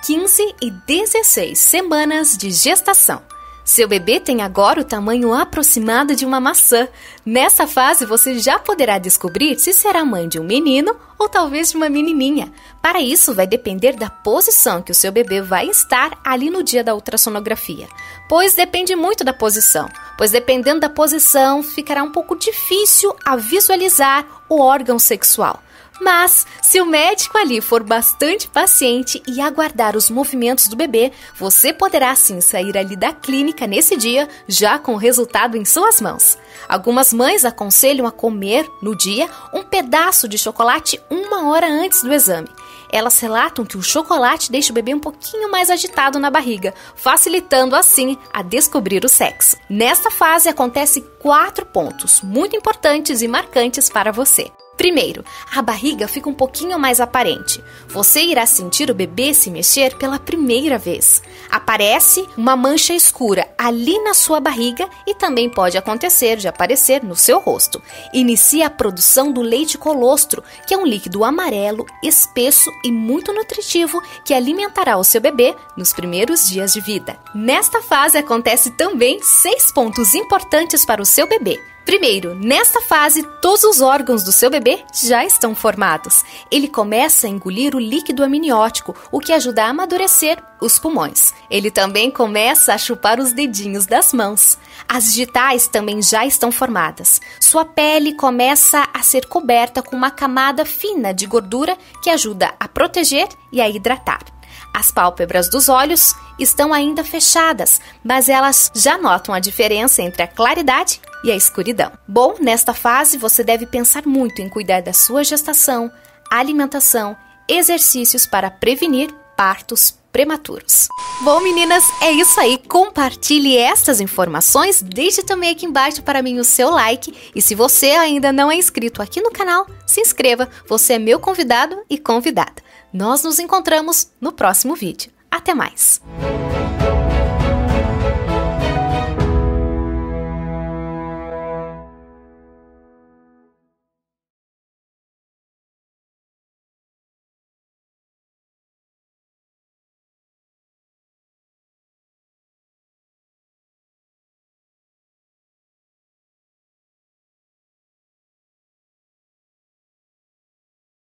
15 e 16 semanas de gestação. Seu bebê tem agora o tamanho aproximado de uma maçã. Nessa fase, você já poderá descobrir se será mãe de um menino ou talvez de uma menininha. Para isso, vai depender da posição que o seu bebê vai estar ali no dia da ultrassonografia. Pois depende muito da posição. Pois dependendo da posição, ficará um pouco difícil a visualizar o órgão sexual. Mas, se o médico ali for bastante paciente e aguardar os movimentos do bebê, você poderá sim sair ali da clínica nesse dia, já com o resultado em suas mãos. Algumas mães aconselham a comer, no dia, um pedaço de chocolate 1 hora antes do exame. Elas relatam que o chocolate deixa o bebê um pouquinho mais agitado na barriga, facilitando assim a descobrir o sexo. Nesta fase acontecem 4 pontos muito importantes e marcantes para você. Primeiro, a barriga fica um pouquinho mais aparente. Você irá sentir o bebê se mexer pela primeira vez. Aparece uma mancha escura ali na sua barriga e também pode acontecer de aparecer no seu rosto. Inicia a produção do leite colostro, que é um líquido amarelo, espesso e muito nutritivo que alimentará o seu bebê nos primeiros dias de vida. Nesta fase acontece também 6 pontos importantes para o seu bebê. Primeiro, nesta fase, todos os órgãos do seu bebê já estão formados. Ele começa a engolir o líquido amniótico, o que ajuda a amadurecer os pulmões. Ele também começa a chupar os dedinhos das mãos. As digitais também já estão formadas. Sua pele começa a ser coberta com uma camada fina de gordura que ajuda a proteger e a hidratar. As pálpebras dos olhos estão ainda fechadas, mas elas já notam a diferença entre a claridade e a escuridão. Bom, nesta fase você deve pensar muito em cuidar da sua gestação, alimentação, exercícios para prevenir partos prematuros. Bom, meninas, é isso aí. Compartilhe estas informações, deixe também aqui embaixo para mim o seu like e se você ainda não é inscrito aqui no canal, se inscreva. Você é meu convidado e convidada. Nós nos encontramos no próximo vídeo. Até mais!